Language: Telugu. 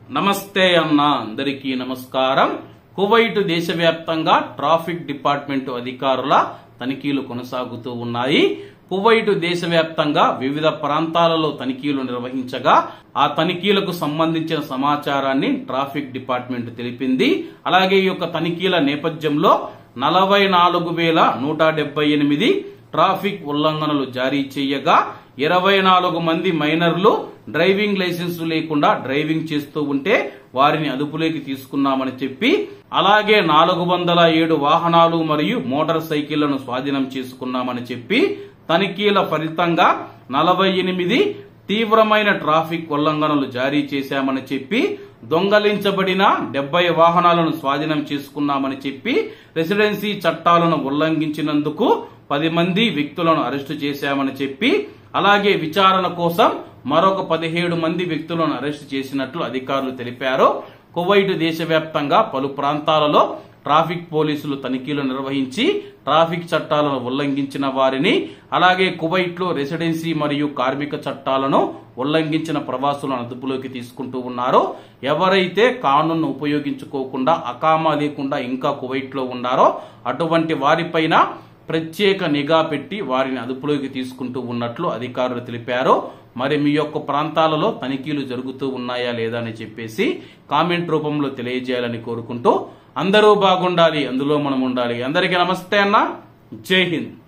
నమస్తే అన్న అందరికీ నమస్కారం. కువైట్ దేశవ్యాప్తంగా ట్రాఫిక్ డిపార్ట్మెంట్ అధికారుల తనిఖీలు కొనసాగుతూ ఉన్నాయి. కువైట్ దేశవ్యాప్తంగా వివిధ ప్రాంతాలలో తనిఖీలు నిర్వహించగా ఆ తనిఖీలకు సంబంధించిన సమాచారాన్ని ట్రాఫిక్ డిపార్ట్మెంట్ తెలిపింది. అలాగే ఈ యొక్క తనిఖీల నేపథ్యంలో 44,178 ట్రాఫిక్ ఉల్లంఘనలు జారీ చేయగా 24 మంది మైనర్లు డ్రైవింగ్ లైసెన్స్ లేకుండా డ్రైవింగ్ చేస్తూ ఉంటే వారిని అదుపులోకి తీసుకున్నామని చెప్పి, అలాగే 407 వాహనాలు మరియు మోటార్ సైకిళ్లను స్వాధీనం చేసుకున్నామని చెప్పి, తనిఖీల ఫలితంగా 48 తీవ్రమైన ట్రాఫిక్ ఉల్లంఘనలు జారీ చేశామని చెప్పి, దొంగలించబడిన 70 వాహనాలను స్వాధీనం చేసుకున్నామని చెప్పి, రెసిడెన్సీ చట్టాలను ఉల్లంఘించినందుకు 10 మంది వ్యక్తులను అరెస్టు చేశామని చెప్పి, అలాగే విచారణ కోసం మరొక 17 మంది వ్యక్తులను అరెస్టు చేసినట్లు అధికారులు తెలిపారు. కువైట్ దేశవ్యాప్తంగా పలు ప్రాంతాలలో ట్రాఫిక్ పోలీసులు తనిఖీలు నిర్వహించి ట్రాఫిక్ చట్టాలను ఉల్లంఘించిన వారిని, అలాగే కువైట్ లో రెసిడెన్సీ మరియు కార్మిక చట్టాలను ఉల్లంఘించిన ప్రవాసులను అదుపులోకి తీసుకుంటూ ఉన్నారు. ఎవరైతే కానూన్ను ఉపయోగించుకోకుండా అకామా లేకుండా ఇంకా కువైట్ లో ఉన్నారో అటువంటి వారిపైన ప్రత్యేక నిఘా పెట్టి వారిని అదుపులోకి తీసుకుంటూ ఉన్నట్లు అధికారులు తెలిపారు. మరి మీ యొక్క ప్రాంతాలలో తనిఖీలు జరుగుతూ ఉన్నాయా లేదా అని చెప్పేసి కామెంట్ రూపంలో తెలియజేయాలని కోరుకుంటూ, అందరూ బాగుండాలి, అందులో మనం ఉండాలి. అందరికీ నమస్తే అన్న, జై హింద్.